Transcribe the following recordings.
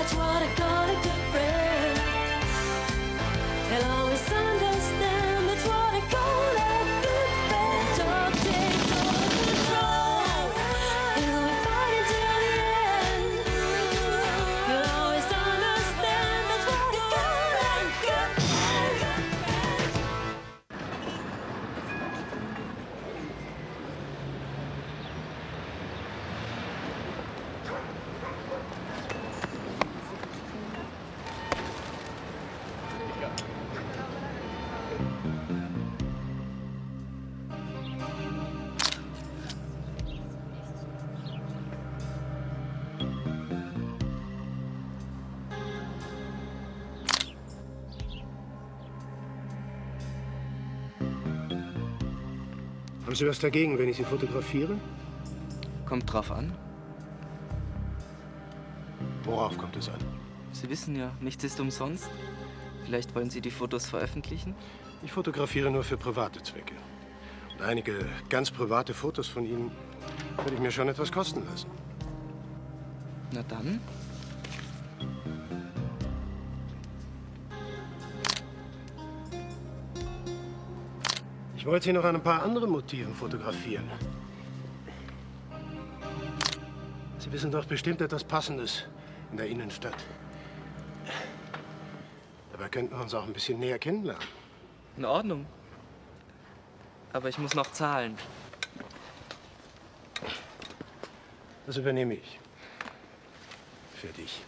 That's what I call a good friend. He'll always understand. That's what I call a good friend. Dog takes all the control. He'll be fighting till the end. He'll always understand. That's what I call a good friend. Haben Sie was dagegen, wenn ich Sie fotografiere? Kommt drauf an. Worauf kommt es an? Sie wissen ja, nichts ist umsonst. Vielleicht wollen Sie die Fotos veröffentlichen? Ich fotografiere nur für private Zwecke. Und einige ganz private Fotos von Ihnen würde ich mir schon etwas kosten lassen. Na dann. Ich wollte Sie noch an ein paar anderen Motiven fotografieren. Sie wissen doch bestimmt etwas Passendes in der Innenstadt. Dabei könnten wir uns auch ein bisschen näher kennenlernen. In Ordnung. Aber ich muss noch zahlen. Das übernehme ich. Für dich.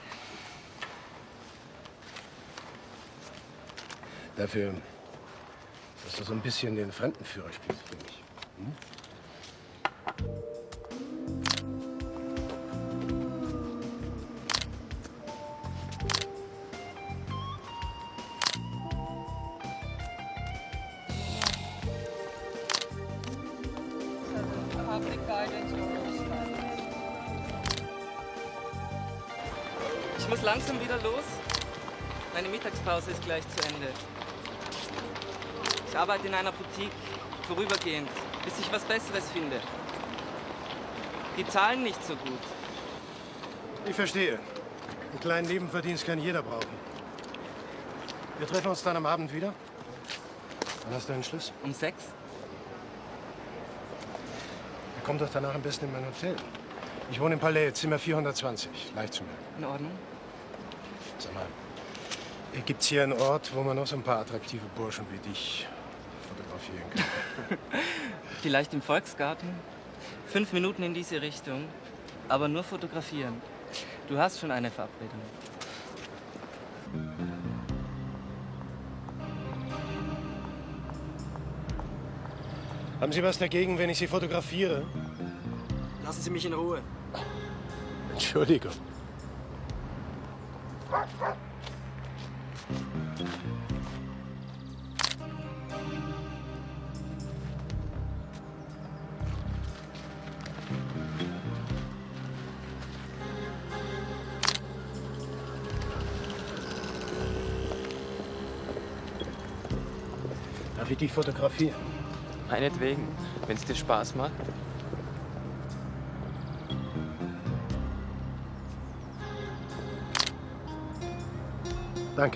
Dafür, dass du so ein bisschen den Fremdenführer spielst für mich. Hm? Ich muss langsam wieder los. Meine Mittagspause ist gleich zu Ende. Ich arbeite in einer Boutique, vorübergehend, bis ich was Besseres finde. Die zahlen nicht so gut. Ich verstehe. Einen kleinen Nebenverdienst kann jeder brauchen. Wir treffen uns dann am Abend wieder. Wann hast du einen Schluss? Um 6? Er kommt doch danach am besten in mein Hotel. Ich wohne im Palais, Zimmer 420. Leicht zu mir. In Ordnung. Sag mal, gibt's hier einen Ort, wo man noch so ein paar attraktive Burschen wie dich fotografieren kann? Vielleicht im Volksgarten. 5 Minuten in diese Richtung. Aber nur fotografieren. Du hast schon eine Verabredung. Haben Sie was dagegen, wenn ich Sie fotografiere? Lassen Sie mich in Ruhe. Entschuldigung. Darf ich dich fotografieren? Meinetwegen, wenn es dir Spaß macht. Danke.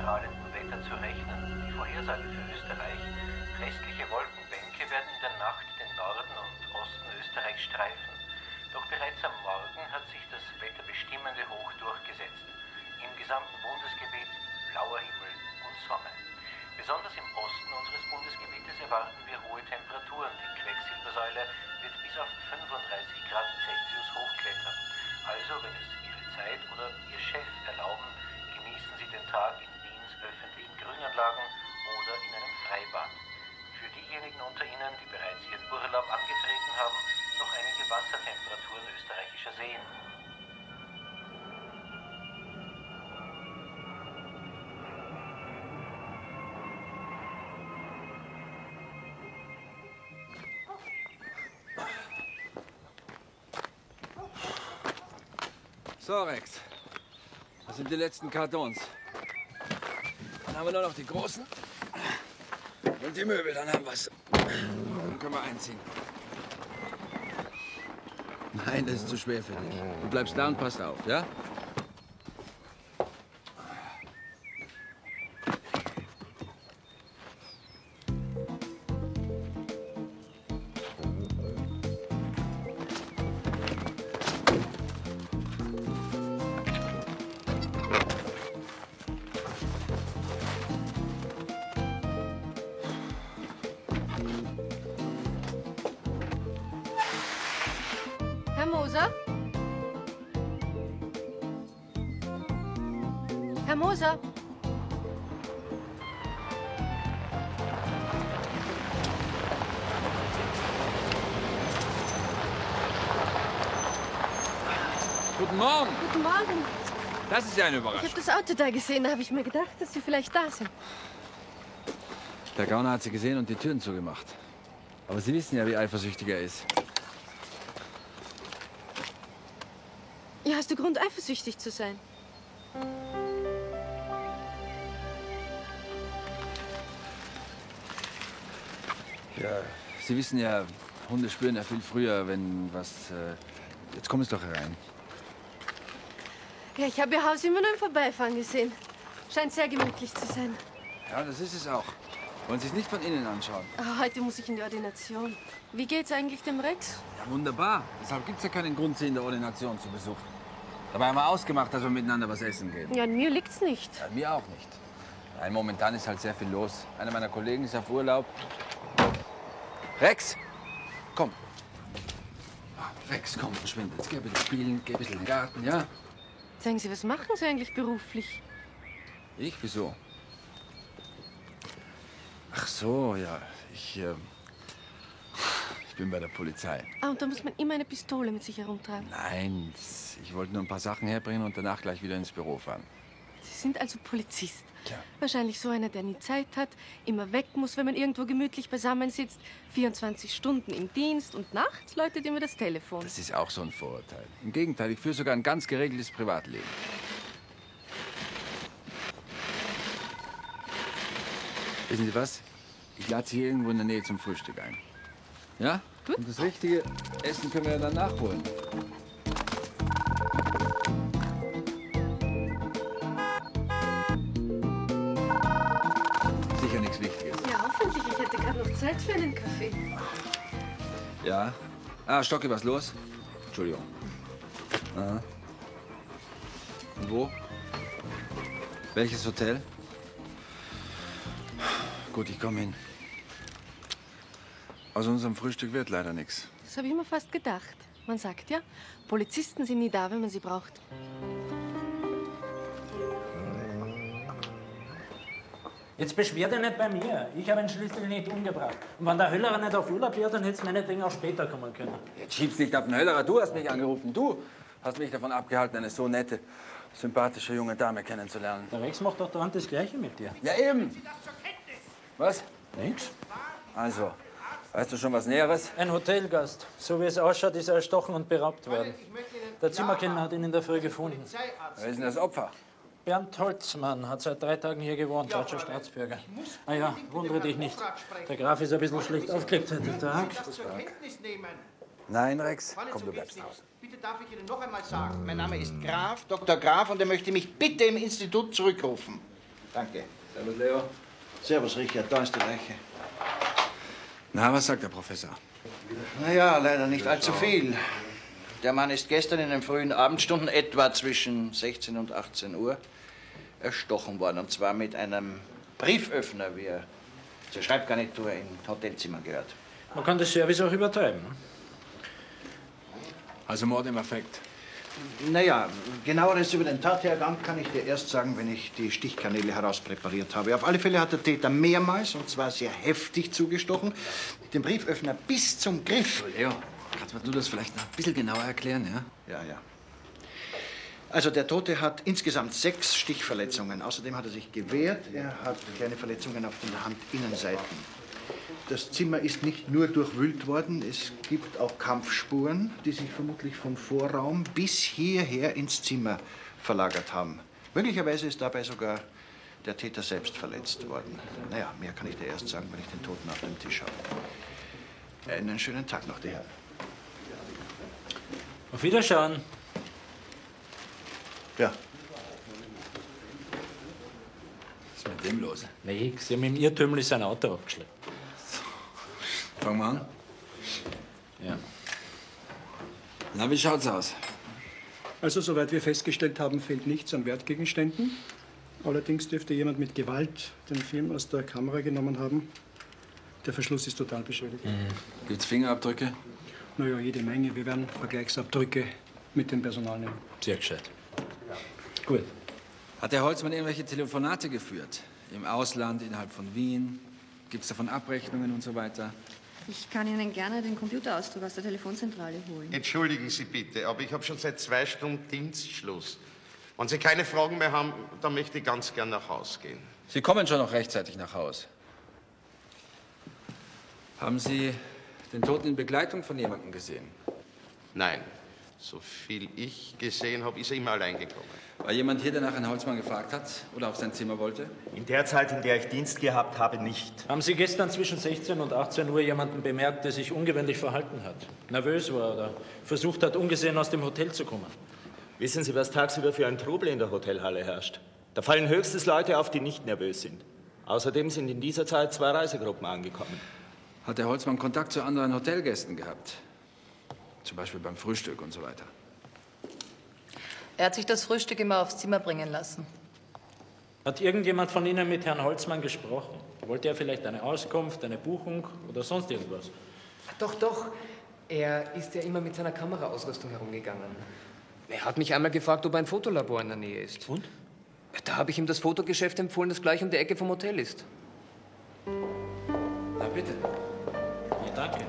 strahlendem Wetter zu rechnen. Die Vorhersage für Österreich: restliche Wolkenbänke werden in der Nacht den Norden und Osten Österreichs streifen. Doch bereits am Morgen hat sich das wetterbestimmende Hoch durchgesetzt. Im gesamten Bundesgebiet blauer Himmel und Sonne. Besonders im Osten unseres Bundesgebietes erwarten wir hohe Temperaturen. Die Quecksilbersäule wird bis auf 35 Grad Celsius hochklettern. Also, wenn es Ihre Zeit oder Ihr Chef erlauben, genießen Sie den Tag in Wiens öffentlichen Grünanlagen oder in einem Freibad. Für diejenigen unter Ihnen, die bereits ihren Urlaub angetreten haben, noch einige Wassertemperaturen österreichischer Seen. So, Rex. Das sind die letzten Kartons. Dann haben wir nur noch die großen. Und die Möbel, dann haben wir's. Dann können wir einziehen. Nein, das ist zu schwer für dich. Du bleibst da und passt auf, ja? Herr Moser? Herr Moser? Guten Morgen. Guten Morgen. Das ist ja eine Ich Überraschung. habe das Auto da gesehen, da habe ich mir gedacht, dass Sie vielleicht da sind. Der Gauner hat sie gesehen und die Türen zugemacht. Aber Sie wissen ja, wie eifersüchtig er ist. Ja, hast du Grund, eifersüchtig zu sein? Ja, Sie wissen ja, Hunde spüren ja viel früher, wenn was... Jetzt kommen Sie doch herein. Ja, ich habe Ihr Haus immer nur im Vorbeifahren gesehen. Scheint sehr gemütlich zu sein. Ja, das ist es auch. Wollen Sie es nicht von innen anschauen? Aber heute muss ich in die Ordination. Wie geht's eigentlich dem Rex? Ja, wunderbar. Deshalb gibt es ja keinen Grund, Sie in der Ordination zu besuchen. Dabei haben wir ausgemacht, dass wir miteinander was essen gehen. Ja, an mir liegt's nicht. Ja, mir auch nicht. Nein, momentan ist halt sehr viel los. Einer meiner Kollegen ist auf Urlaub. Rex, komm. Rex, komm, verschwinde. Jetzt geh ein bisschen spielen, geh ein bisschen in den Garten, ja? Sagen Sie, was machen Sie eigentlich beruflich? Ich? Wieso? Ach so, ja. Ich bin bei der Polizei. Ah, und da muss man immer eine Pistole mit sich herumtragen. Nein, ich wollte nur ein paar Sachen herbringen und danach gleich wieder ins Büro fahren. Sie sind also Polizist. Tja. Wahrscheinlich so einer, der nie Zeit hat, immer weg muss, wenn man irgendwo gemütlich beisammen sitzt, 24 Stunden im Dienst und nachts läutet immer das Telefon. Das ist auch so ein Vorurteil. Im Gegenteil, ich führe sogar ein ganz geregeltes Privatleben. Wissen Sie was? Ich lade Sie hier irgendwo in der Nähe zum Frühstück ein. Ja? Gut. Und das richtige Essen können wir ja dann nachholen. Sicher nichts Wichtiges. Ja, hoffentlich. Ich hätte gerade noch Zeit für einen Kaffee. Ja? Ah, Stocki, was los? Entschuldigung. Aha. Und wo? Welches Hotel? Gut, ich komme hin. Aus unserem Frühstück wird leider nichts. Das habe ich mir fast gedacht. Man sagt ja, Polizisten sind nie da, wenn man sie braucht. Jetzt beschwer dich nicht bei mir. Ich habe ihn schließlich nicht umgebracht. Und wenn der Höllerer nicht auf Urlaub wäre, dann hätte es meinetwegen auch später kommen können. Jetzt schieb's nicht auf den Höllerer. Du hast mich angerufen. Du hast mich davon abgehalten, eine so nette, sympathische junge Dame kennenzulernen. Der Rex macht doch dauernd das Gleiche mit dir. Ja, eben. Was? Nix. Also, weißt du schon was Näheres? Ein Hotelgast. So wie es ausschaut, ist er erstochen und beraubt worden. Der Zimmerkellner hat ihn in der Früh gefunden. Wer ist denn das Opfer? Bernd Holzmann hat seit 3 Tagen hier gewohnt, deutscher Staatsbürger. Ah ja, wundere dich nicht. Der Graf ist ein bisschen schlecht aufgelegt heute Tag. Nein, Rex. Komm, du bleibst raus. Bitte darf ich Ihnen noch einmal sagen, mein Name ist Graf, Dr. Graf, und er möchte mich bitte im Institut zurückrufen. Danke. Servus, Leo. Servus, Richard. Da ist die Leiche. Na, was sagt der Professor? Naja, leider nicht allzu viel. Der Mann ist gestern in den frühen Abendstunden, etwa zwischen 16 und 18 Uhr, erstochen worden. Und zwar mit einem Brieföffner, wie er zur Schreibgarnitur im Hotelzimmer gehört. Man kann das Service auch übertreiben. Also Mord im Affekt. Naja, genaueres über den Tathergang kann ich dir erst sagen, wenn ich die Stichkanäle herauspräpariert habe. Auf alle Fälle hat der Täter mehrmals, und zwar sehr heftig zugestochen, den Brieföffner bis zum Griff. Leo, kannst du das vielleicht noch ein bisschen genauer erklären, ja? Ja. Also der Tote hat insgesamt 6 Stichverletzungen. Außerdem hat er sich gewehrt. Er hat kleine Verletzungen auf den Handinnenseiten. Das Zimmer ist nicht nur durchwühlt worden, es gibt auch Kampfspuren, die sich vermutlich vom Vorraum bis hierher ins Zimmer verlagert haben. Möglicherweise ist dabei sogar der Täter selbst verletzt worden. Naja, mehr kann ich dir erst sagen, wenn ich den Toten auf dem Tisch habe. Einen schönen Tag noch, die Herren. Auf Wiederschauen. Ja. Was ist mit dem los? Nix, sie haben im Irrtümlich sein Auto abgeschleppt. Fangen wir an. Ja. Na, wie schaut's aus? Also, soweit wir festgestellt haben, fehlt nichts an Wertgegenständen. Allerdings dürfte jemand mit Gewalt den Film aus der Kamera genommen haben. Der Verschluss ist total beschädigt. Gibt's Fingerabdrücke? Naja, jede Menge. Wir werden Vergleichsabdrücke mit dem Personal nehmen. Sehr gescheit. Gut. Hat der Holzmann irgendwelche Telefonate geführt? Im Ausland, innerhalb von Wien? Gibt's davon Abrechnungen und so weiter? Ich kann Ihnen gerne den Computerauszug aus der Telefonzentrale holen. Entschuldigen Sie bitte, aber ich habe schon seit 2 Stunden Dienstschluss. Wenn Sie keine Fragen mehr haben, dann möchte ich ganz gern nach Hause gehen. Sie kommen schon noch rechtzeitig nach Haus. Haben Sie den Toten in Begleitung von jemandem gesehen? Nein. So viel ich gesehen habe, ist er immer allein gekommen. War jemand hier, der nach Herrn Holzmann gefragt hat oder auf sein Zimmer wollte? In der Zeit, in der ich Dienst gehabt habe, nicht. Haben Sie gestern zwischen 16 und 18 Uhr jemanden bemerkt, der sich ungewöhnlich verhalten hat? Nervös war oder versucht hat, ungesehen aus dem Hotel zu kommen? Wissen Sie, was tagsüber für ein Trubel in der Hotelhalle herrscht? Da fallen höchstens Leute auf, die nicht nervös sind. Außerdem sind in dieser Zeit 2 Reisegruppen angekommen. Hat der Holzmann Kontakt zu anderen Hotelgästen gehabt? Zum Beispiel beim Frühstück und so weiter. Er hat sich das Frühstück immer aufs Zimmer bringen lassen. Hat irgendjemand von Ihnen mit Herrn Holzmann gesprochen? Wollte er vielleicht eine Auskunft, eine Buchung oder sonst irgendwas? Doch. Er ist ja immer mit seiner Kameraausrüstung herumgegangen. Er hat mich einmal gefragt, ob ein Fotolabor in der Nähe ist. Und? Da habe ich ihm das Fotogeschäft empfohlen, das gleich um die Ecke vom Hotel ist. Na bitte. Ja, danke.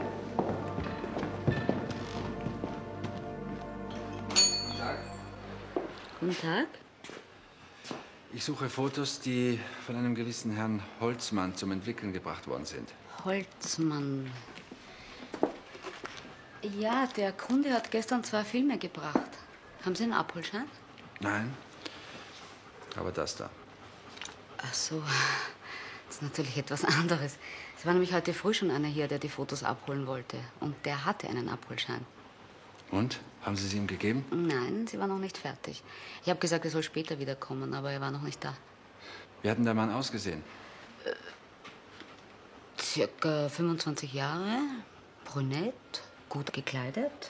Guten Tag. Ich suche Fotos, die von einem gewissen Herrn Holzmann zum Entwickeln gebracht worden sind. Holzmann. Ja, der Kunde hat gestern 2 Filme gebracht. Haben Sie einen Abholschein? Nein, aber das da. Ach so, das ist natürlich etwas anderes. Es war nämlich heute früh schon einer hier, der die Fotos abholen wollte. Und der hatte einen Abholschein. Und? Haben Sie sie ihm gegeben? Nein, sie war noch nicht fertig. Ich habe gesagt, er soll später wiederkommen, aber er war noch nicht da. Wie hat denn der Mann ausgesehen? Circa 25 Jahre, brünett, gut gekleidet.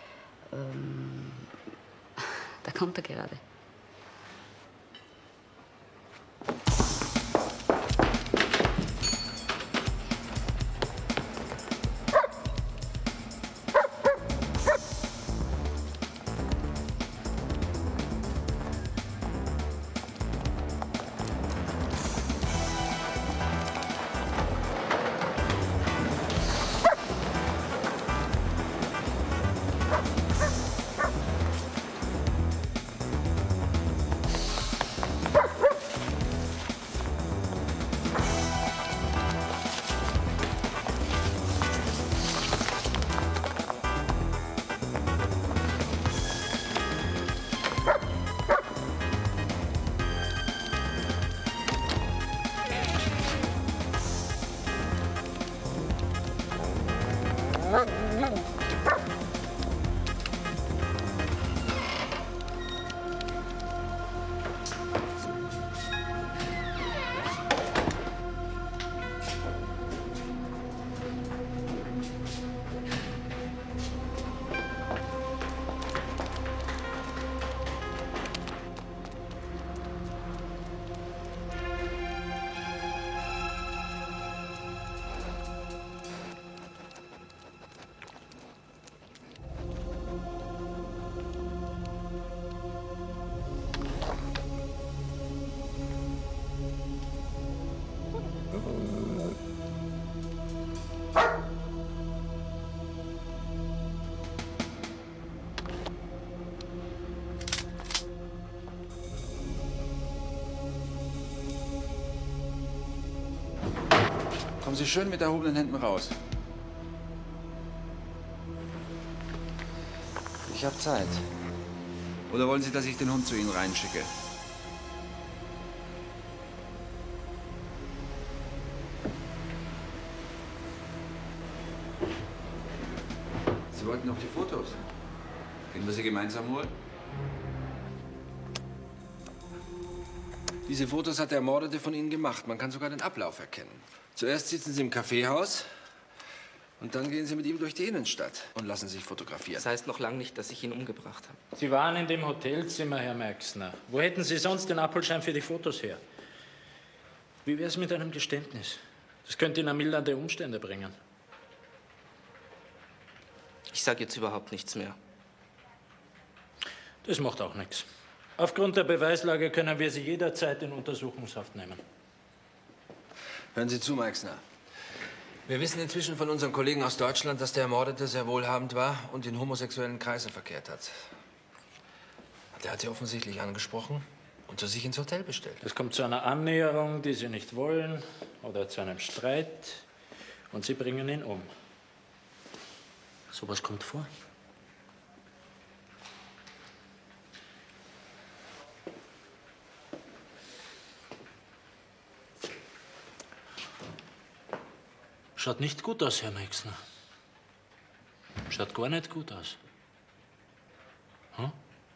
Da kommt er gerade. Kommen Sie schön mit erhobenen Händen raus. Ich habe Zeit. Oder wollen Sie, dass ich den Hund zu Ihnen reinschicke? Sie wollten noch die Fotos. Können wir sie gemeinsam holen? Diese Fotos hat der Ermordete von Ihnen gemacht. Man kann sogar den Ablauf erkennen. Zuerst sitzen Sie im Kaffeehaus und dann gehen Sie mit ihm durch die Innenstadt und lassen sich fotografieren. Das heißt noch lange nicht, dass ich ihn umgebracht habe. Sie waren in dem Hotelzimmer, Herr Meixner. Wo hätten Sie sonst den Abholschein für die Fotos her? Wie wäre es mit einem Geständnis? Das könnte Ihnen mildernde Umstände bringen. Ich sage jetzt überhaupt nichts mehr. Das macht auch nichts. Aufgrund der Beweislage können wir Sie jederzeit in Untersuchungshaft nehmen. Hören Sie zu, Meixner. Wir wissen inzwischen von unseren Kollegen aus Deutschland, dass der Ermordete sehr wohlhabend war und in homosexuellen Kreisen verkehrt hat. Der hat Sie offensichtlich angesprochen und zu sich ins Hotel bestellt. Es kommt zu einer Annäherung, die Sie nicht wollen, oder zu einem Streit, und Sie bringen ihn um. Sowas kommt vor. Schaut nicht gut aus, Herr Meixner. Schaut gar nicht gut aus. Hm?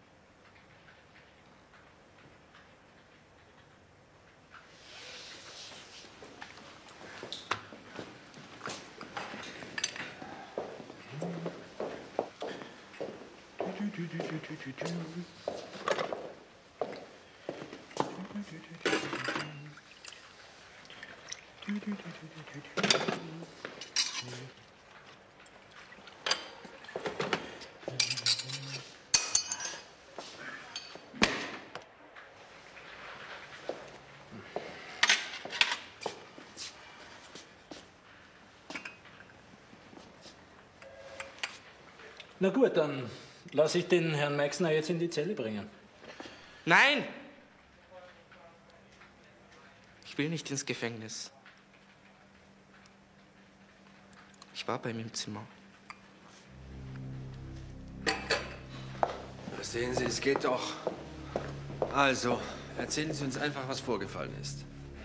Na gut, dann lasse ich den Herrn Meixner jetzt in die Zelle bringen. Nein! Ich will nicht ins Gefängnis. Ich war bei ihm im Zimmer. Sehen Sie, es geht doch. Also, erzählen Sie uns einfach, was vorgefallen ist.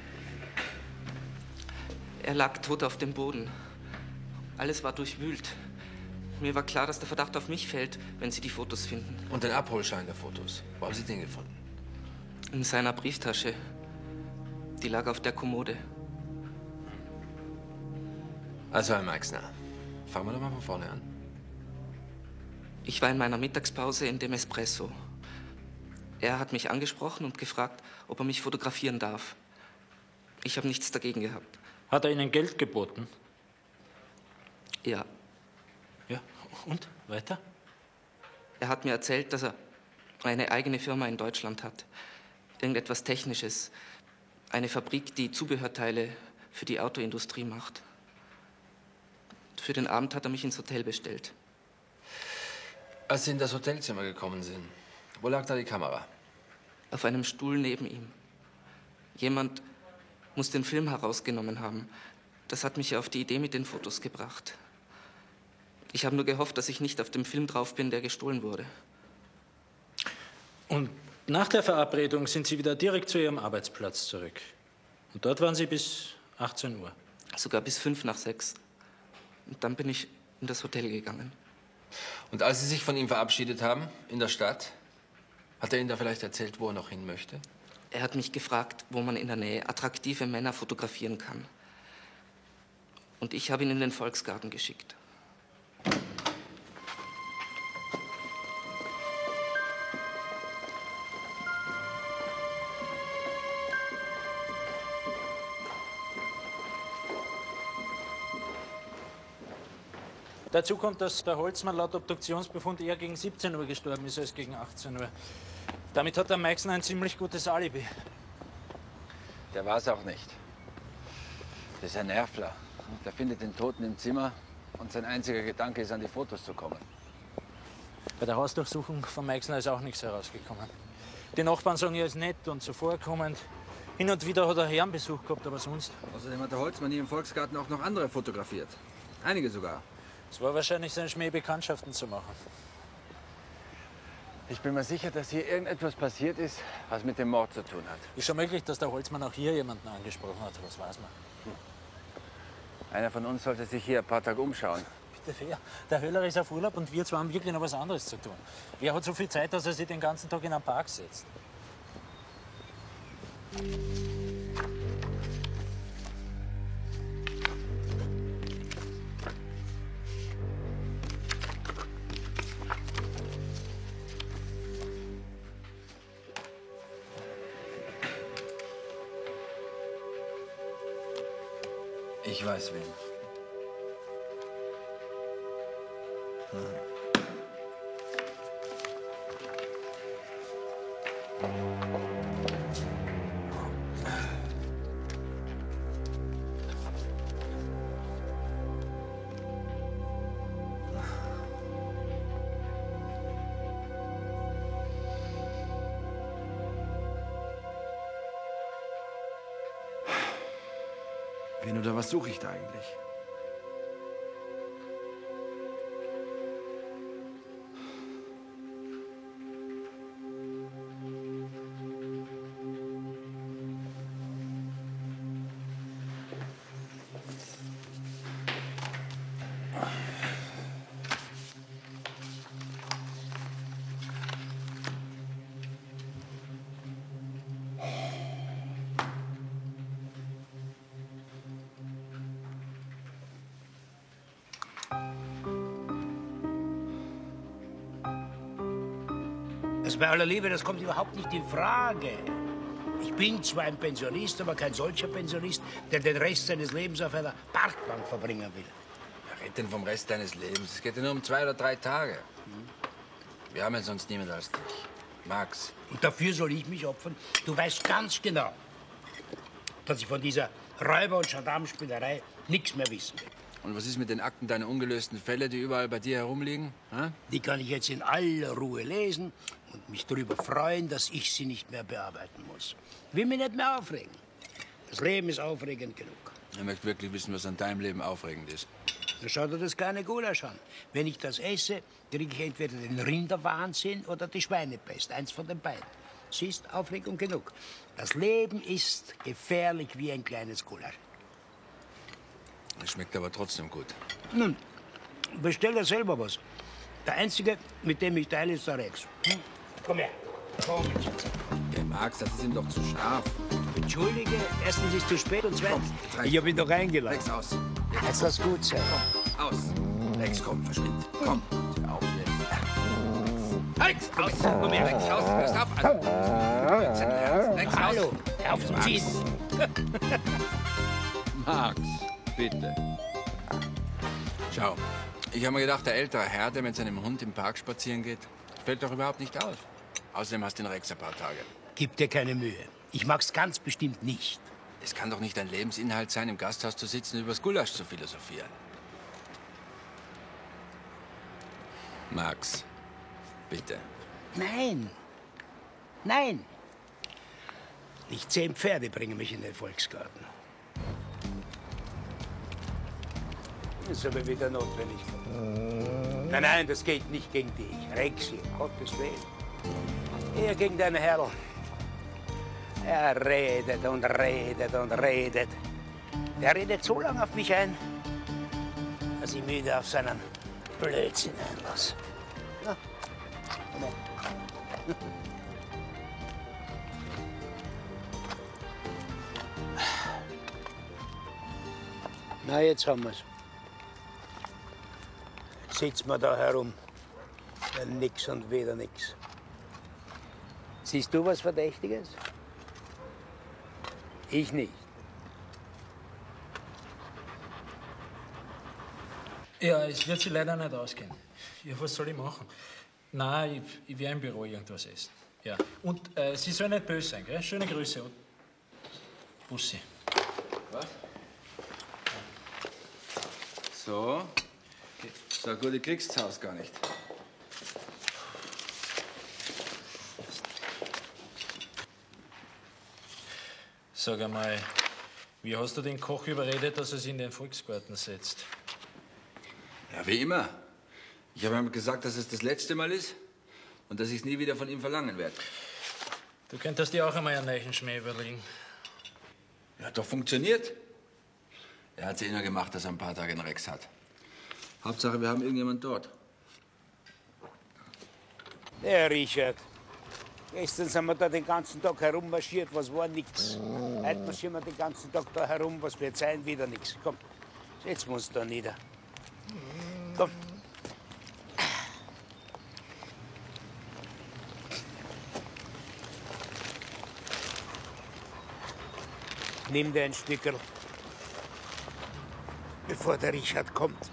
Er lag tot auf dem Boden. Alles war durchwühlt. Mir war klar, dass der Verdacht auf mich fällt, wenn Sie die Fotos finden. Und den Abholschein der Fotos. Wo haben Sie den gefunden? In seiner Brieftasche. Die lag auf der Kommode. Also, Herr Meixner, fangen wir doch mal von vorne an. Ich war in meiner Mittagspause in dem Espresso. Er hat mich angesprochen und gefragt, ob er mich fotografieren darf. Ich habe nichts dagegen gehabt. Hat er Ihnen Geld geboten? Ja. Ja, und? Weiter? Er hat mir erzählt, dass er eine eigene Firma in Deutschland hat. Irgendetwas Technisches. Eine Fabrik, die Zubehörteile für die Autoindustrie macht. Für den Abend hat er mich ins Hotel bestellt. Als Sie in das Hotelzimmer gekommen sind, wo lag da die Kamera? Auf einem Stuhl neben ihm. Jemand muss den Film herausgenommen haben. Das hat mich auf die Idee mit den Fotos gebracht. Ich habe nur gehofft, dass ich nicht auf dem Film drauf bin, der gestohlen wurde. Und nach der Verabredung sind Sie wieder direkt zu Ihrem Arbeitsplatz zurück. Und dort waren Sie bis 18 Uhr. Sogar bis 5:05. Und dann bin ich in das Hotel gegangen. Und als Sie sich von ihm verabschiedet haben, in der Stadt, hat er Ihnen da vielleicht erzählt, wo er noch hin möchte? Er hat mich gefragt, wo man in der Nähe attraktive Männer fotografieren kann. Und ich habe ihn in den Volksgarten geschickt. Dazu kommt, dass der Holzmann laut Obduktionsbefund eher gegen 17 Uhr gestorben ist als gegen 18 Uhr. Damit hat der Meixner ein ziemlich gutes Alibi. Der war es auch nicht. Das ist ein Nervler. Der findet den Toten im Zimmer und sein einziger Gedanke ist, an die Fotos zu kommen. Bei der Hausdurchsuchung von Meixner ist auch nichts herausgekommen. Die Nachbarn sagen, er ist nett und zuvorkommend. Hin und wieder hat er Herrenbesuch gehabt, aber sonst. Außerdem hat der Holzmann hier im Volksgarten auch noch andere fotografiert. Einige sogar. Es war wahrscheinlich sein Schmäh, Bekanntschaften zu machen. Ich bin mir sicher, dass hier irgendetwas passiert ist, was mit dem Mord zu tun hat. Ist schon möglich, dass der Holzmann auch hier jemanden angesprochen hat. Was weiß man? Einer von uns sollte sich hier ein paar Tage umschauen. Bitte wer? Der Höller ist auf Urlaub und wir zwei haben wirklich noch was anderes zu tun. Wer hat so viel Zeit, dass er sich den ganzen Tag in einen Park setzt? Ich weiß wen. Wen oder was suche ich da eigentlich? Das bei aller Liebe, das kommt überhaupt nicht in Frage. Ich bin zwar ein Pensionist, aber kein solcher Pensionist, der den Rest seines Lebens auf einer Parkbank verbringen will. Wer redet denn vom Rest deines Lebens? Es geht ja nur um 2 oder 3 Tage. Wir haben ja sonst niemand als dich. Max. Und dafür soll ich mich opfern? Du weißt ganz genau, dass ich von dieser Räuber- und Gendarmenspielerei nichts mehr wissen will. Und was ist mit den Akten deiner ungelösten Fälle, die überall bei dir herumliegen? Ha? Die kann ich jetzt in aller Ruhe lesen und mich darüber freuen, dass ich sie nicht mehr bearbeiten muss. Will mich nicht mehr aufregen. Das Leben ist aufregend genug. Ich möchte wirklich wissen, was an deinem Leben aufregend ist. Dann schau dir das kleine Gulasch an. Wenn ich das esse, kriege ich entweder den Rinderwahnsinn oder die Schweinepest. Eins von den beiden. Siehst, Aufregung genug. Das Leben ist gefährlich wie ein kleines Gulasch. Es schmeckt aber trotzdem gut. Nun, bestell dir selber was. Der Einzige, mit dem ich teile, ist der Rex. Komm her. Komm jetzt. Ja, Max, das ist ihm doch zu scharf. Entschuldige, erstens ist es zu spät und zweitens, ich habe ihn doch eingeladen. Rex, aus. Jetzt lass gut sein. Komm, aus. Rex, komm, verschwind. Komm. Hör auf jetzt. Halt! Aus! Komm her, Rex, raus! Hörst auf! Rex, hallo! Hör auf zu ziehen! Max, bitte. Schau, ich habe mir gedacht, der ältere Herr, der mit seinem Hund im Park spazieren geht, fällt doch überhaupt nicht aus. Außerdem hast du den Rex ein paar Tage. Gib dir keine Mühe. Ich mag's ganz bestimmt nicht. Es kann doch nicht dein Lebensinhalt sein, im Gasthaus zu sitzen und übers Gulasch zu philosophieren. Max, bitte. Nein. Nein. Nicht 10 Pferde bringen mich in den Volksgarten. Das ist aber wieder notwendig. Nein, nein, das geht nicht gegen dich. Rexi, um Gottes Willen. Eher gegen deinen Herrn. Er redet und redet und redet. Der redet so lange auf mich ein, dass ich müde auf seinen Blödsinn einlasse. Na, komm her. Na, jetzt haben wir's. Jetzt sitzen wir da herum. Nix und wieder nix. Siehst du was Verdächtiges? Ich nicht. Ja, es wird sich leider nicht ausgehen. Ja, was soll ich machen? Nein, ich werde im Büro irgendwas essen. Ja. Und Sie sollen nicht böse sein, gell? Schöne Grüße. Und Bussi. Was? So. So gut, ich krieg's zu Hause gar nicht. Sag einmal, wie hast du den Koch überredet, dass er sich in den Volksgarten setzt? Ja, wie immer. Ich habe ihm gesagt, dass es das letzte Mal ist und dass ich es nie wieder von ihm verlangen werde. Du könntest dir auch einmal einen neuen Schmäh überlegen. Ja, hat doch funktioniert. Er hat es eh nur gemacht, dass er ein paar Tage einen Rex hat. Hauptsache, wir haben irgendjemand dort. Der Richard. Gestern sind wir da den ganzen Tag herummarschiert, was war nix. Heute marschieren wir den ganzen Tag da herum, was wird sein, wieder nix. Komm, setzen wir uns da nieder. Komm. Nimm dir ein Stückerl, bevor der Richard kommt.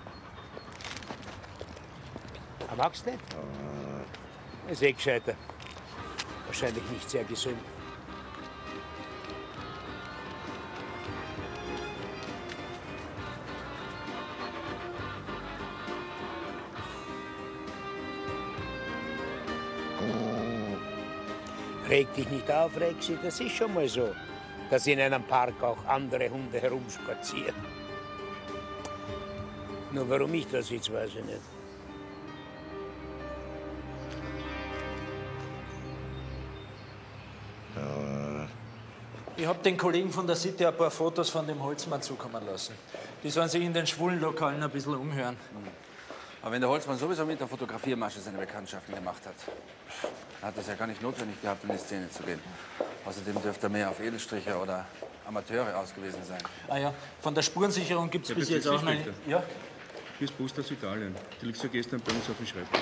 Aber magst du nicht? Ist eh gescheiter. Wahrscheinlich nicht sehr gesund. Reg dich nicht auf, Rexi, das ist schon mal so, dass in einem Park auch andere Hunde herumspazieren. Nur warum ich das jetzt, weiß ich nicht. Ich hab den Kollegen von der City ein paar Fotos von dem Holzmann zukommen lassen. Die sollen sich in den schwulen Lokalen ein bisschen umhören. Aber wenn der Holzmann sowieso mit der Fotografiermasche seine Bekanntschaften gemacht hat, hat es ja gar nicht notwendig gehabt, in die Szene zu gehen. Außerdem dürfte er mehr auf Edelstriche oder Amateure ausgewiesen sein. Ah ja, von der Spurensicherung gibt's bis jetzt auch noch nicht. Ja? Hier ist Post aus Italien. Die liegt so gestern bei uns auf dem Schreibtisch.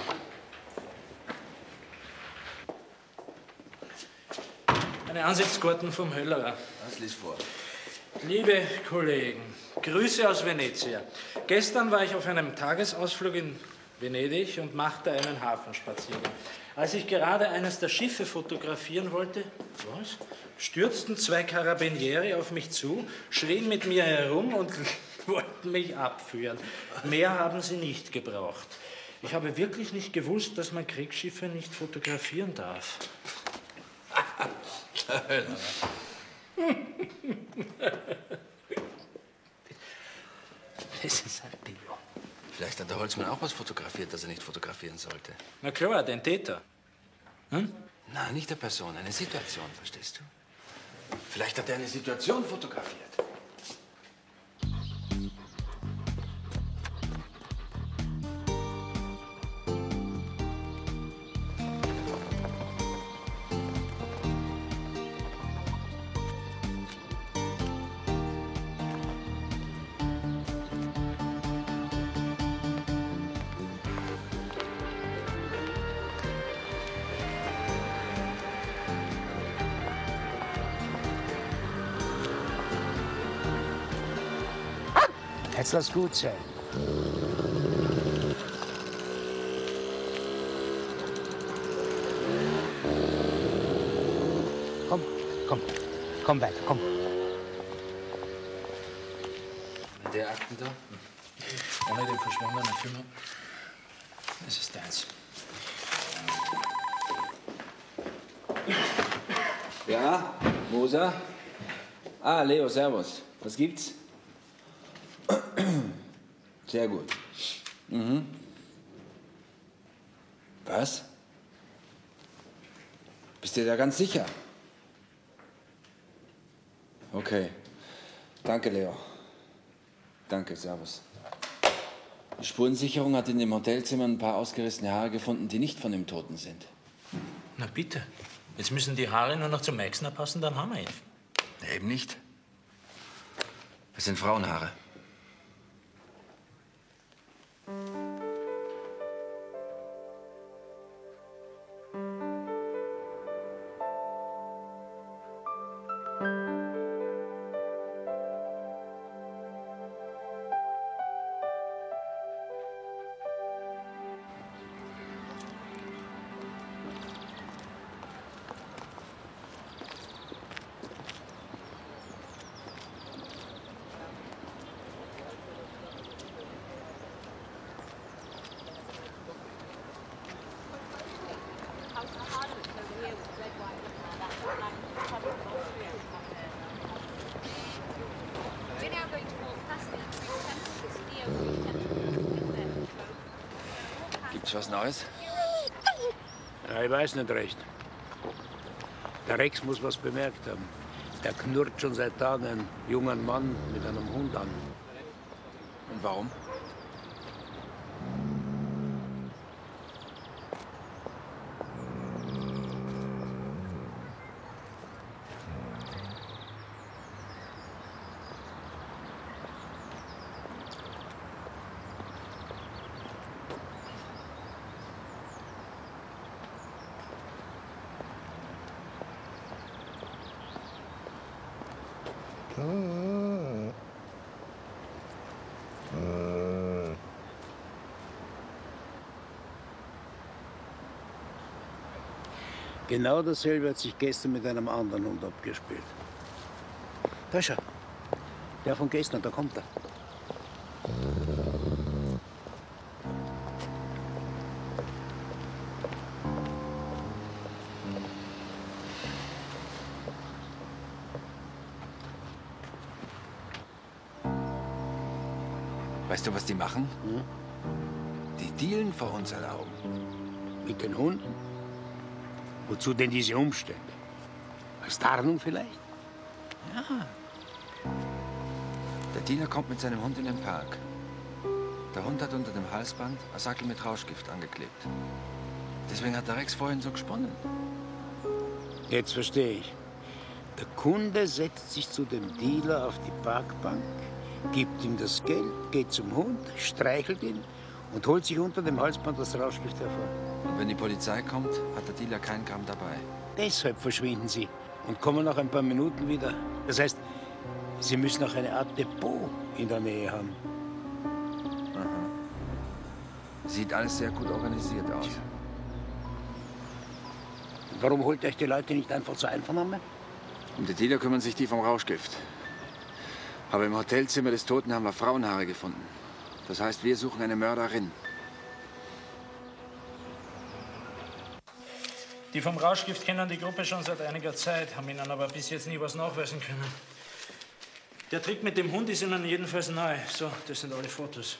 Eine Ansichtskarten vom Höllerer. Was liest vor? Liebe Kollegen, Grüße aus Venezia. Gestern war ich auf einem Tagesausflug in Venedig und machte einen Hafenspaziergang. Als ich gerade eines der Schiffe fotografieren wollte, stürzten 2 Carabinieri auf mich zu, schrien mit mir herum und wollten mich abführen. Mehr haben sie nicht gebraucht. Ich habe wirklich nicht gewusst, dass man Kriegsschiffe nicht fotografieren darf. Das ist ein Bio. Vielleicht hat der Holzmann auch was fotografiert, das er nicht fotografieren sollte. Na klar, den Täter. Na, nicht der Person, eine Situation, verstehst du? Vielleicht hat er eine Situation fotografiert. Jetzt lass gut sein. Komm weiter, komm. Der Akten da? Ohne den verschwundenen Firma. Das ist deins. Ja, Moser? Ah, Leo, servus. Was gibt's? Sehr gut. Mhm. Was? Bist du da ganz sicher? Okay. Danke, Leo. Danke, servus. Die Spurensicherung hat in dem Hotelzimmer ein paar ausgerissene Haare gefunden, die nicht von dem Toten sind. Na bitte. Jetzt müssen die Haare nur noch zum Meixner passen, dann haben wir ihn. Eben nicht. Es sind Frauenhaare. Gibt's was Neues? Ja, ich weiß nicht recht. Der Rex muss was bemerkt haben. Er knurrt schon seit Tagen einen jungen Mann mit einem Hund an. Und warum? Genau dasselbe hat sich gestern mit einem anderen Hund abgespielt. Da schau. Der von gestern, da kommt er. Weißt du, was die machen? Die dealen vor unseren Augen. Mit den Hunden? Wozu denn diese Umstände? Als Tarnung vielleicht? Ja. Der Dealer kommt mit seinem Hund in den Park. Der Hund hat unter dem Halsband ein Sackel mit Rauschgift angeklebt. Deswegen hat der Rex vorhin so gesponnen. Jetzt verstehe ich. Der Kunde setzt sich zu dem Dealer auf die Parkbank, gibt ihm das Geld, geht zum Hund, streichelt ihn und holt sich unter dem Halsband das Rauschgift hervor. Und wenn die Polizei kommt, hat der Dealer keinen Gramm dabei. Deshalb verschwinden sie und kommen nach ein paar Minuten wieder. Das heißt, sie müssen auch eine Art Depot in der Nähe haben. Aha. Sieht alles sehr gut organisiert aus. Und warum holt euch die Leute nicht einfach zur Einvernahme? Um die Dealer kümmern sich die vom Rauschgift. Aber im Hotelzimmer des Toten haben wir Frauenhaare gefunden. Das heißt, wir suchen eine Mörderin. Die vom Rauschgift kennen die Gruppe schon seit einiger Zeit, haben ihnen aber bis jetzt nie was nachweisen können. Der Trick mit dem Hund ist ihnen jedenfalls neu. So, das sind alle Fotos.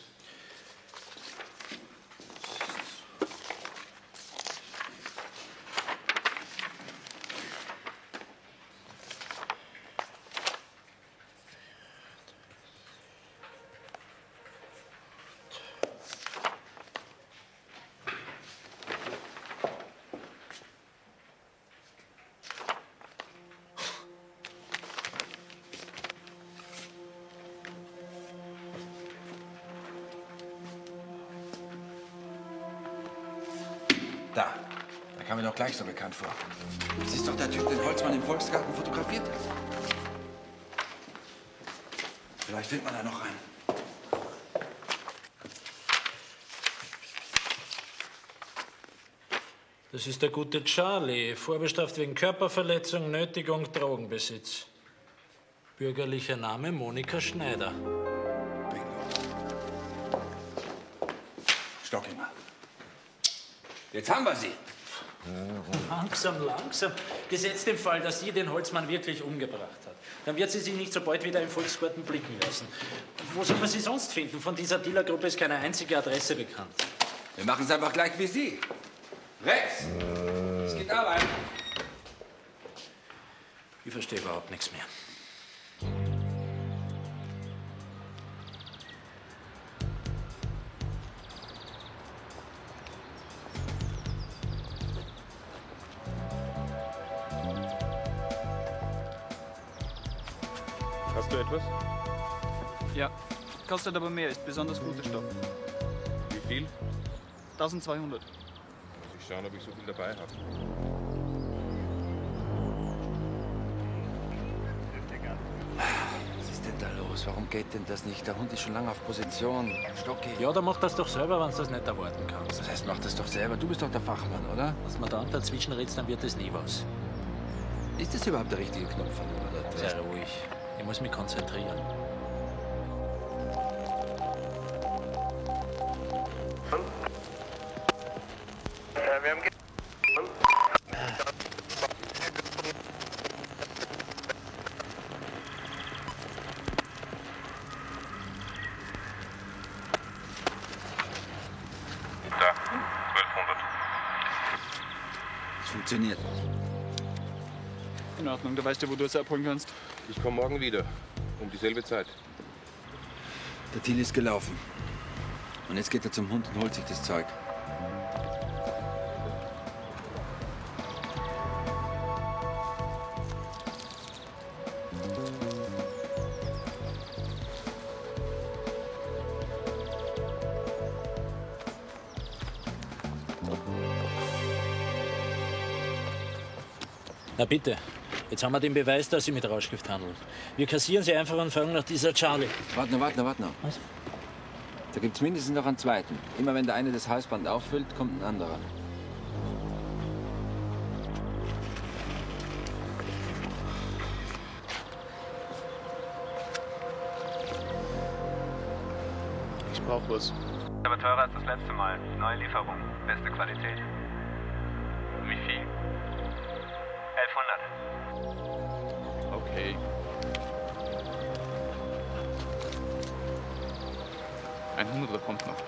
Da kam mir doch gleich so bekannt vor. Das ist doch der Typ, den Holzmann im Volksgarten fotografiert hat. Vielleicht findet man da noch einen. Das ist der gute Charlie, vorbestraft wegen Körperverletzung, Nötigung, Drogenbesitz. Bürgerlicher Name Monika Schneider. Stock immer. Jetzt haben wir sie. Langsam, langsam. Gesetzt im Fall, dass sie den Holzmann wirklich umgebracht hat. Dann wird sie sich nicht so bald wieder im Volksgarten blicken lassen. Wo soll man sie sonst finden? Von dieser Dealergruppe ist keine einzige Adresse bekannt. Wir machen es einfach gleich wie Sie. Rex! Es geht Arbeit. Ich verstehe überhaupt nichts mehr. Hast du etwas? Ja, kostet aber mehr, ist besonders guter Stoff. Wie viel? 1200. Muss ich schauen, ob ich so viel dabei habe. Was ist denn da los? Warum geht denn das nicht? Der Hund ist schon lange auf Position. Stocki. Ja, dann mach das doch selber, wenn du das nicht erwarten kannst. Das heißt, mach das doch selber. Du bist doch der Fachmann, oder? Wenn du da dazwischen redst, dann wird das nie was. Ist das überhaupt der richtige Knopf? Oder? Sei ruhig. Ich muss mich konzentrieren. Wir haben funktioniert. In Ordnung, da weißt du, wo du es abholen kannst. Ich komme morgen wieder. Um dieselbe Zeit. Der Thiel ist gelaufen. Und jetzt geht er zum Hund und holt sich das Zeug. Na bitte. Jetzt haben wir den Beweis, dass Sie mit Rauschgift handeln. Wir kassieren Sie einfach und fragen nach dieser Charlie. Warte noch. Was? Da gibt's mindestens noch einen zweiten. Immer wenn der eine das Halsband auffüllt, kommt ein anderer. Ich brauch was. Aber teurer als das letzte Mal. Neue Lieferung. Beste Qualität. Wie viel? 1100. Okay. Ein Hunderter kommt noch.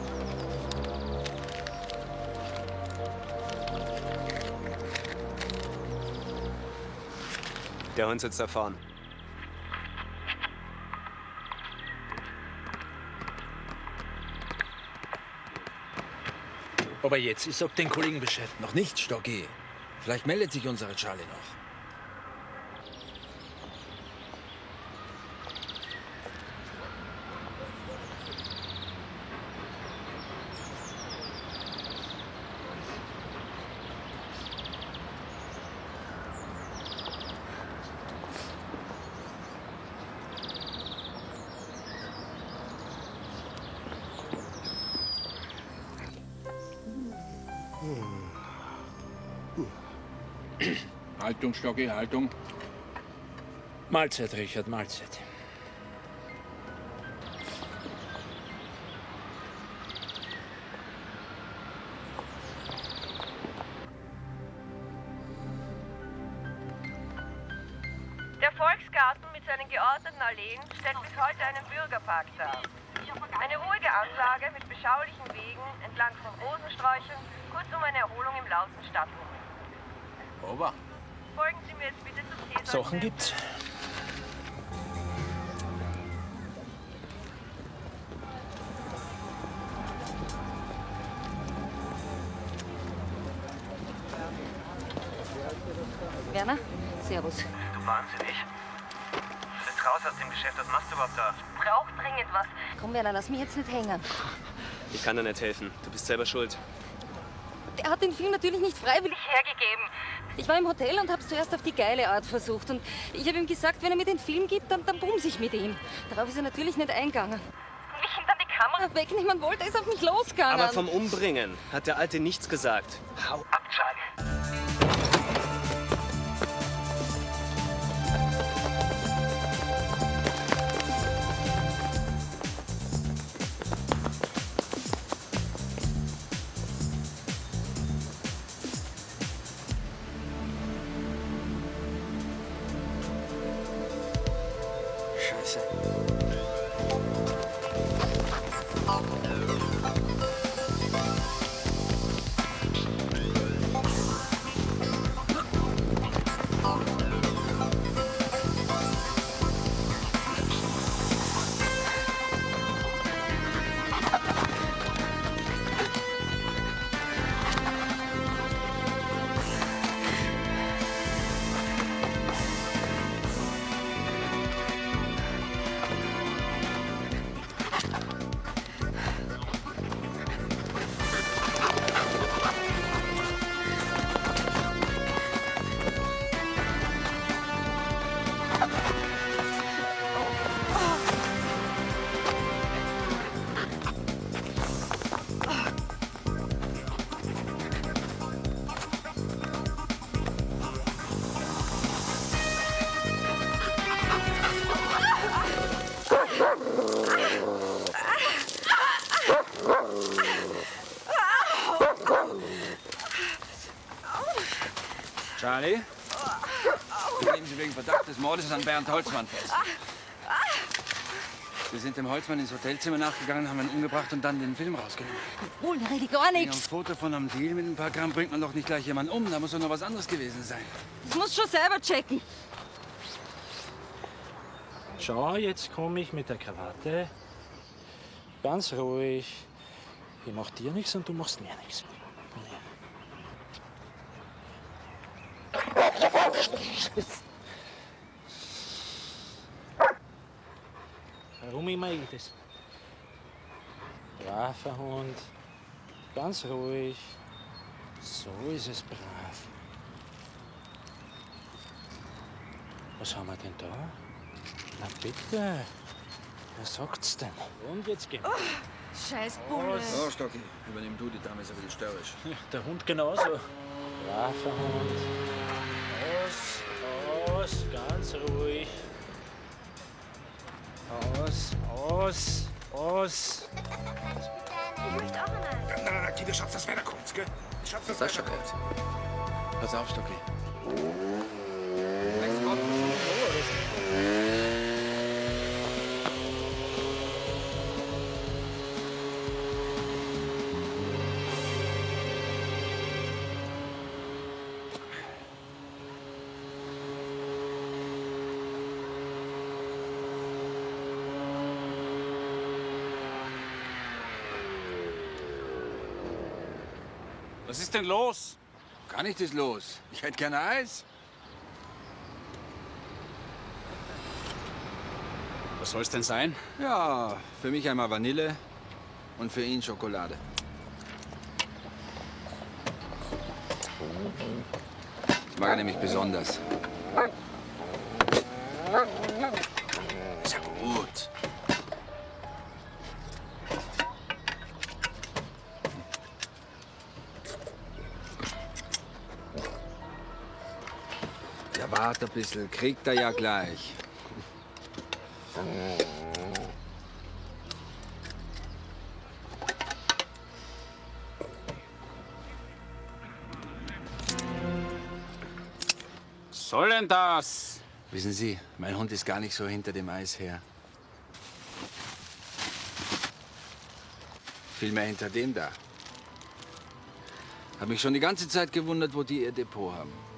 Der Hund sitzt da vorn. Aber jetzt, ich sag den Kollegen Bescheid. Noch nicht, Stocki. Vielleicht meldet sich unsere Charlie noch. Haltung, Stocki, Haltung. Mahlzeit, Richard, Mahlzeit. Der Volksgarten mit seinen geordneten Alleen stellt bis heute einen Bürgerpark dar. Eine ruhige Anlage mit beschaulichen Wegen entlang von Rosensträuchern, kurzum eine Erholung im lauten Stadtrummel. Ober. Folgen Sie mir jetzt bitte zum Käse. Sachen gibt's. Werner, servus. Du wahnsinnig. Jetzt raus aus dem Geschäft. Was machst du überhaupt da? Braucht dringend was. Komm, Werner, lass mich jetzt nicht hängen. Ich kann dir nicht helfen. Du bist selber schuld. Der hat den Film natürlich nicht freiwillig hergegeben. Ich war im Hotel und hab's zuerst auf die geile Art versucht. Und ich habe ihm gesagt, wenn er mir den Film gibt, dann bumse ich mit ihm. Darauf ist er natürlich nicht eingegangen. Wie ich ihm dann die Kamera wegnehmen wollte, ist auf mich losgegangen. Aber vom Umbringen hat der Alte nichts gesagt. Hau ab, Charlie. Scheiße. Charlie? Wir nehmen Sie wegen Verdacht des Mordes an Bernd Holzmann fest. Wir sind dem Holzmann ins Hotelzimmer nachgegangen, haben ihn umgebracht und dann den Film rausgenommen. Wohl, da rede ich gar Ein nichts. Foto von einem Deal mit ein paar Gramm bringt man doch nicht gleich jemanden um. Da muss doch noch was anderes gewesen sein. Das musst du schon selber checken. Schau, jetzt komme ich mit der Krawatte. Ganz ruhig. Ich mach dir nichts und du machst mir nichts. Warum immer ich das? Braver Hund. Ganz ruhig. So ist es brav. Was haben wir denn da? Na bitte. Was sagt's denn? Und jetzt gehen wir. Scheiß Bulle. So, Stocki, übernimm du, die Dame ist ein bisschen störrisch. Ja, der Hund genauso. Braver Hund. Aus, ganz ruhig. Aus. Ich möchte auch einen. Na, Kinder, Schatz, das Wetter kommt, gell? Schatz, das Das ist schon gut. Pass auf, Stocki. Was ist denn los? Gar nichts ist los. Ich hätte gerne Eis. Was soll's denn sein? Ja, für mich einmal Vanille und für ihn Schokolade. Das mag er nämlich besonders. Ist ja gut. Ja, warte ein bisschen. Kriegt er ja gleich. Was soll denn das? Wissen Sie, mein Hund ist gar nicht so hinter dem Eis her. Vielmehr hinter dem da. Hab mich schon die ganze Zeit gewundert, wo die ihr Depot haben.